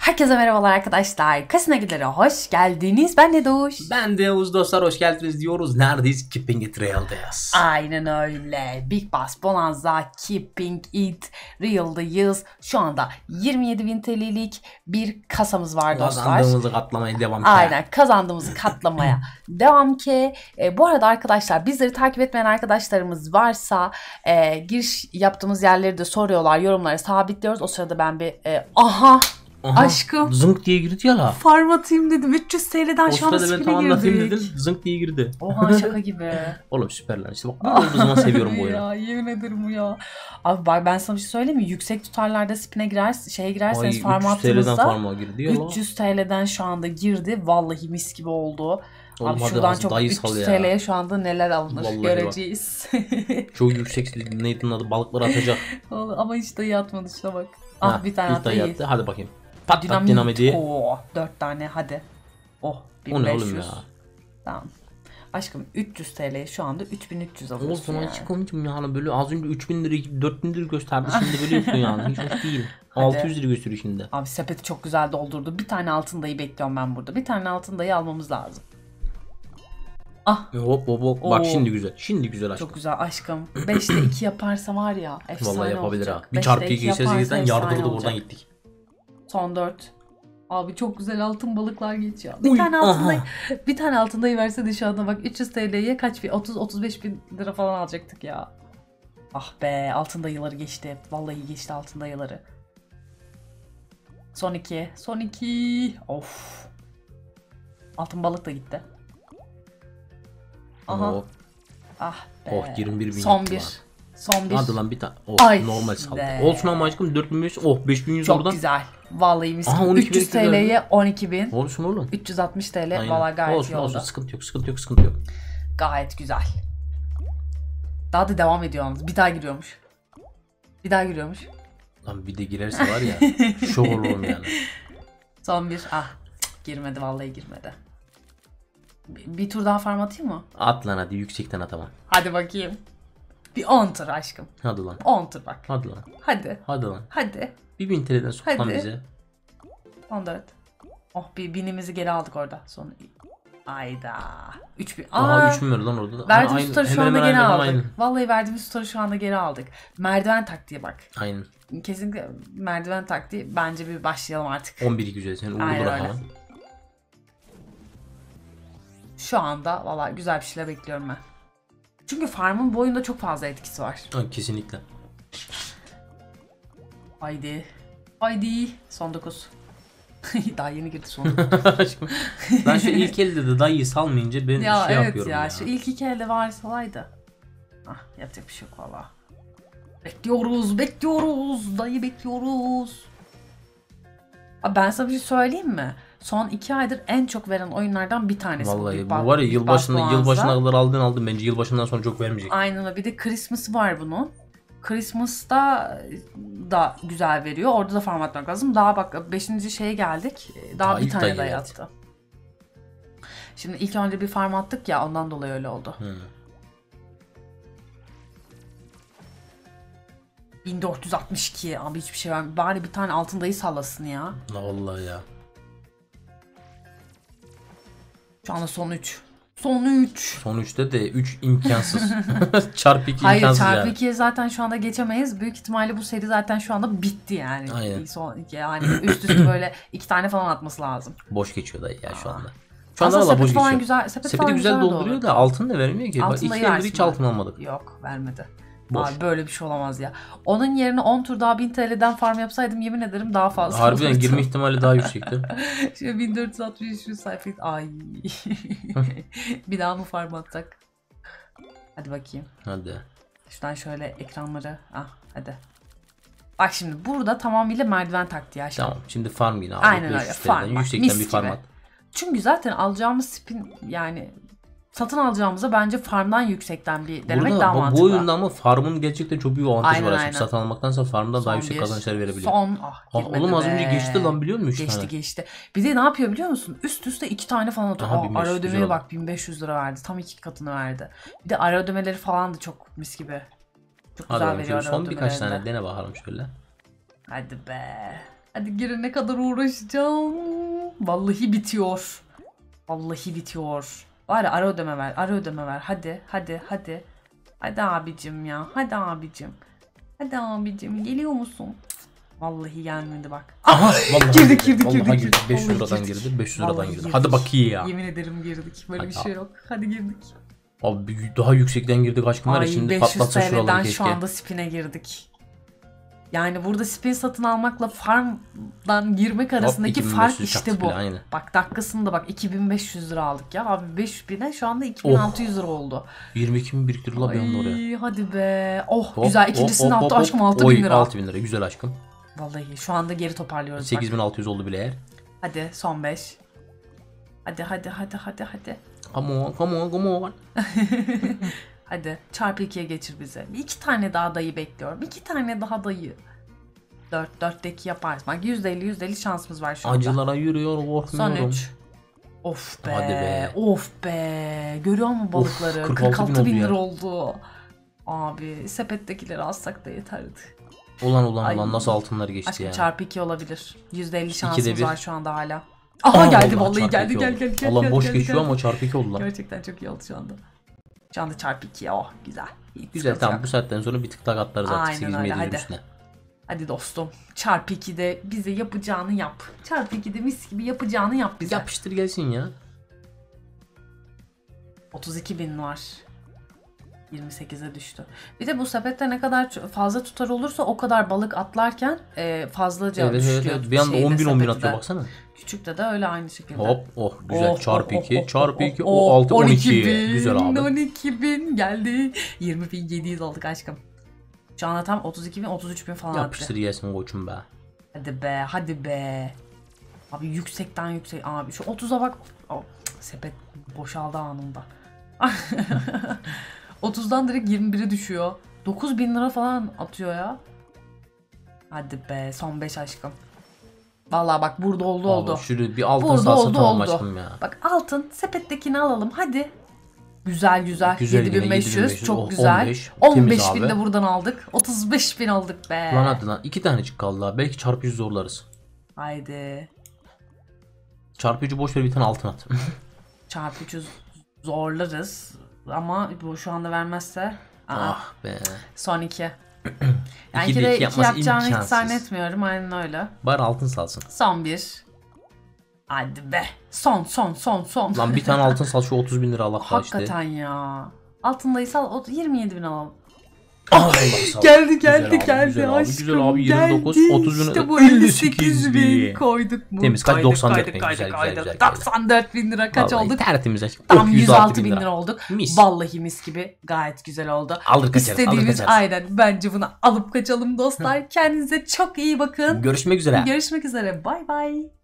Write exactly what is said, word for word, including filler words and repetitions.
Herkese merhabalar arkadaşlar. Kasino Gideri hoş geldiniz. Ben Nedoş. Ben de Yavuz dostlar, hoş geldiniz diyoruz. Neredeyiz? Keeping It Real'dayız. Aynen öyle. Big Boss Bonanza Keeping It Real'dayız. Şu anda yirmi yedi bin T L'lik bir kasamız var dostlar. Kazandığımızı katlamaya devam ki. Aynen, kazandığımızı katlamaya devam ki. E, bu arada arkadaşlar, bizleri takip etmeyen arkadaşlarımız varsa e, giriş yaptığımız yerleri de soruyorlar. Yorumlara sabitliyoruz. O sırada ben bir e, aha Aha, aşkım. Zınk diye girdi ya la. Farm atayım dedim. üç yüz T L'den şu anda spin'e girdik. O spin'e sırada ben tamamlatayım girdik. dedim. Zınk diye girdi. Oha, şaka gibi. Oğlum süperler. İşte bak böyle olduğu zaman seviyorum bu oyunu. Ya yemin ederim bu ya. Abi bak, ben sana bir şey söyleyeyim mi? Yüksek tutarlarda spin'e girer, şeye girerseniz farm üç yüz T L'den attığınızda farma girdi ya üç yüz T L'den şu anda girdi. Vallahi mis gibi oldu. Oğlum Abi hadi şuradan az çok dayı üç sal yüz ya. T L'ye şu anda neler alınır Vallahi göreceğiz. Çok yüksek neydi adı, balıkları atacak. Ama hiç dayı atmadı, şuna bak. Ah Ha, bir tane ilk attı, dayı iyi. attı. Hadi bakayım. Pat pat Dinamit. dinamidi. Oo, dört tane hadi. Oh, O ne bin beş yüz. oğlum ya? Tamam. Aşkım üç yüz T L'ye şu anda üç bin üç yüz alıyorsun Olsun yani. açık konuşayım yani, böyle az önce üç bin lira dört bin lira gösterdi, şimdi böyle yapıyor yani, hiç hoş değil. altı yüz lira gösteriyor şimdi. Abi sepeti çok güzel doldurdu. Bir tane altın dayı bekliyorum ben burada. Bir tane altın dayı almamız lazım. Ah. Hop hop hop. Oo. Bak şimdi güzel. Şimdi güzel aşkım. Çok güzel aşkım. beşte iki yaparsa var ya efsane Vallahi yapabilir olacak. ha. Bir çarpı iki yaparsa sekizden efsane yardırdı, buradan olacak. gittik. Son dört. Abi çok güzel altın balıklar geçiyor. Bir Uy, tane altın aha. dayı, bir tane altın dayı verse de şu anda bak üç yüz T L'ye kaç bir otuz otuz beş bin lira falan alacaktık ya. Ah be, altın dayıları geçti. Vallahi geçti altın dayıları. Son iki. Son iki. Of. Altın balık da gitti. Aha. Oh, Ah be. oh yirmi bir bin Son yaptı bir. lan. Son bir. Hadi lan bir tane. Oh, Ay normal saldı. be. Olsun ama aşkım, dört bin beş yüz. Oh, beş bin yüz Çok oradan. güzel. Vallahi mis Aha, gibi. on iki bin üç yüz T L'ye on iki bin. Olsun oğlum. üç yüz altmış T L. Aynen. Vallahi gayet olsun, iyi oldu. olsun, sıkıntı yok, sıkıntı yok, sıkıntı yok. Gayet güzel. Daha da devam ediyor yalnız. Bir daha giriyormuş. Bir daha giriyormuş. Lan bir de girerse var ya, şok olurum yani. Son bir. Ah, cık, girmedi, vallahi girmedi. Bir, bir tur daha farm atayım mı? At lan hadi, yüksekten atamam. Hadi bakayım. Bir on tur aşkım. Hadi lan. on tur bak. Hadi lan. Hadi. Hadi lan. Hadi. Bir bin T L'den sok lan Hadi. bize. on dört. Oh, bir binimizi geri aldık orada. Son. Ayda. üç bin. Aha, üç bin ver lan orada da. Verdiğimiz Aha, tutarı şu hemen anda hemen geri aynı, aldık. aynı. Vallahi verdiğimiz tutarı şu anda geri aldık. Merdiven taktiği bak. Aynen. Kesinlikle merdiven taktiği. Bence bir başlayalım artık. on bir güzel. Sen uğurlu Aynen bırak öyle. ama. Şu anda vallahi güzel bir şeyler bekliyorum ben. Çünkü farmın bu oyunda çok fazla etkisi var. Ha, kesinlikle. Haydi. Haydi. Son dokuz. Daha yeni girdi son dokuz. Ben şu ilk elde de dayıyı salmayınca ben Ya şey evet yapıyorum ya, ya. şu ilk iki elde varsalaydı. Ah, yapacak bir şey yok valla. Bekliyoruz, bekliyoruz. Dayı bekliyoruz. Abi ben sana bir şey söyleyeyim mi? Son iki aydır en çok veren oyunlardan bir tanesi. Vallahi bu, bu Big var ya, Big yılbaşında Boss yılbaşına Bonanza. kadar aldın aldın, bence yılbaşından sonra çok vermeyecek. Aynen öyle. Bir de Christmas var bunun. Christmas'ta da güzel veriyor. Orada da farm atmak lazım. Daha bak beşinci şeye geldik. Daha Daha bir ilk tane dayı daha geldi. yattı. Şimdi ilk önce bir farm attık ya, ondan dolayı öyle oldu. Hı. bin dört yüz altmış iki abi, hiçbir şey vermiyor. Bari bir tane altın dayı sallasın ya. La vallahi ya. Şu anda son üç. Son üç. Son üçte de üç imkansız. Çarpı iki Hayır, imkansız çarpı yani. ikiye zaten şu anda geçemeyiz. Büyük ihtimalle bu seri zaten şu anda bitti yani. Aynen. Son iki, yani üst üste böyle iki tane falan atması lazım. Boş geçiyor dayı ya şu anda. Şu anda Aslında valla boş sepet falan geçiyor. güzel, sepet Sepeti falan güzel güzel dolduruyor doğru. da altın da vermiyor ki. Bak, Altın iki dayı eldir versin hiç bari. altın almadık. Yok, vermedi. Boş. Abi böyle bir şey olamaz ya. Onun yerine on tur daha bin T L'den farm yapsaydım yemin ederim daha fazla Harbiden olurdu. girme ihtimali daha yüksekti. Şöyle bin dört yüz altmış üç sayfayı. Ay. Bir daha mı farm atsak? Hadi bakayım. Hadi. Şuradan şöyle ekranları. Ah hadi. Bak şimdi burada tamamıyla merdiven taktiği aşkım. Tamam, şimdi farm yine aldık. Aynen öyle, beş yüz farm, T L'den bak, yüksekten mis bir farm gibi. at. Çünkü zaten alacağımız spin, yani satın alacağımıza bence farmdan yüksekten bir denemek Burada daha bu, mantıklı. bu oyunda ama farmın gerçekten çok büyük avantajı Aynen, var. Açık aynen. satın almaktansa farmdan daha Son yüksek bir, kazançlar verebiliyor. Son ah, Ah, girmedi oğlum az be. önce geçti lan, biliyor musun üç Geçti tane? geçti. Bir de ne yapıyor biliyor musun? Üst üste iki tane falan atıyor. Aha, Aa, bin beş yüz ara güzel ödemeye oldu. bak, bin beş yüz lira verdi. Tam iki katını verdi. Bir de ara ödemeleri falan da çok mis gibi. Çok Hadi güzel bakalım, veriyor şöyle ara son birkaç ödemelerini tane de. dene bakalım şöyle. Hadi be. Hadi girene kadar uğraşacağım. Vallahi bitiyor. Vallahi bitiyor. Var ya, ara ödeme ver. Ara ödeme ver. Hadi hadi hadi. Hadi abicim ya. Hadi abicim. Hadi abicim. Geliyor musun? Vallahi gelmedi bak. Aha, vallahi girdik girdik vallahi girdik. girdik. beş yüz Vallahi liradan girdik. girdi. beş yüz Vallahi liradan girdi. girdik. Hadi bakayım ya. Yemin ederim girdik. Böyle Hadi bir şey yok. Hadi girdik. Abi daha yüksekten girdik aşkım var ya, Ay, şimdi beş yüz patlatsa şuraları T L'den keşke. şu anda spin'e girdik. Yani burada spin satın almakla farmdan girmek arasındaki iki bin beş fark yüz işte çaktı bu. bile, aynen. Bak dakikasında bak iki bin beş yüz lira aldık ya. Abi beş bine şu anda iki bin altı yüz lira oldu. yirmi iki bin biriktir la bir anda oraya. Ay hadi be. Oh Hop, güzel, ikincisini hop, hop, attı hop. aşkım, altı Oy, bin lira. altı bin lira güzel aşkım. Vallahi şu anda geri toparlıyoruz bak. sekiz bin altı yüz oldu bile eğer. Hadi son beş. Hadi hadi hadi hadi hadi. Come on come on come on. Hadi çarpı ikiye geçir bize. İki tane daha dayı bekliyorum. İki tane daha dayı. Dört, dörtteki yaparız. Bak yüzde elli yüzde elli şansımız var şu anda. Acılara yürüyor Son korkmuyorum. üç. Of be. Hadi be. Of be. Görüyor musun balıkları? Of, kırk altı bin oldu lira ya. oldu. Abi sepettekileri alsak da yeterdi. Ulan ulan Ay. ulan nasıl altınlar geçti Aşkım ya. çarpı iki olabilir. yüzde elli İkide şansımız bir. var şu anda hala. Aha Aa, geldi vallahi vallahi çarpı geldi iki gel oldu. gel gel. Allah gel, boş gel, geçiyor gel. ama çarpı iki oldu lan. Gerçekten çok iyi oldu şu anda. Şu anda çarpı iki, oh güzel. Hiç Güzel sıkıntı tamam, yok. bu saatten sonra bir tık tak atlarız artık Aynen sekiz bin öyle, yedi yüz hadi. üstüne. Hadi dostum. Çarpı ikide bize yapacağını yap. Çarpı ikide mis gibi yapacağını yap bize. Yapıştır gelsin ya. otuz iki bin var. yirmi sekize düştü. Bir de bu sepette ne kadar fazla tutar olursa o kadar balık atlarken e, fazlaca Evet evet, düşüyor. evet. Bir anda şeyde, on bin on bin sepette atıyor de. baksana. Küçükte de öyle aynı şekilde. Hop oh güzel Oh, çarpı oh, iki oh, çarpı oh, iki oh, o altı on iki bin, güzel abi. on iki bin geldi. yirmi bin yedi yüz olduk aşkım. Şu anda tam otuz iki bin otuz üç bin falan Yapıştır attı. gelsin koçum be. Hadi be hadi be. Abi yüksekten yüksek abi şu otuza bak. Oh, sepet boşaldı anında. otuzdan direkt yirmi bire düşüyor. dokuz bin lira falan atıyor ya. Hadi be son beş aşkım. Vallahi bak burada oldu oldu. Abi şurada bir altın Burada salsa oldu tamam oldu. aşkım ya. Bak altın sepettekini alalım hadi. Güzel güzel. Güzel yedi bin yine, beş yüz yedi bin beş yüz. çok Oh, güzel. on beş, on temiz beş bin abi. de buradan aldık. otuz beş bin aldık be. Lan hadi lan iki tanecik kaldı ha. Belki çarpı yüz zorlarız. Haydi. Çarpı yüzü boş ver, bir tane altın at. Çarpı üç yüz zorlarız. Ama bu şu anda vermezse. Aa, Ah be. son iki. Yani İkide ikide iki iki yapması yapacağını hiç imkansız. zannetmiyorum. Aynen öyle. Bari altın salsın. Son bir. Hadi be. Son son son son. Lan bir tane altın sal şu otuz bin lira Allah işte. Hakikaten ya. Altındayı sal o yirmi yedi bin alalım. Ah, Geldi geldi Güzel abi, geldi güzel abi, aşkım. güzel abi, yirmi dokuz, geldi. otuz bin, İşte bu elli elli sekiz sekiz bin. bin koyduk mu? Temiz, kaç? Koyduk, doksan dört koyduk, bin. koyduk, Güzel, koyduk. güzel, güzel, doksan dört bin lira kaç Vallahi olduk? tertemiz aşkım. Tam Oh, yüz altı bin lira olduk. Mis. Vallahi mis gibi gayet güzel oldu. Alır kaçarız, alır İstediğimiz kaçarız. aynen. Bence bunu alıp kaçalım dostlar. Kendinize çok iyi bakın. Görüşmek üzere. Görüşmek üzere. Bay bay.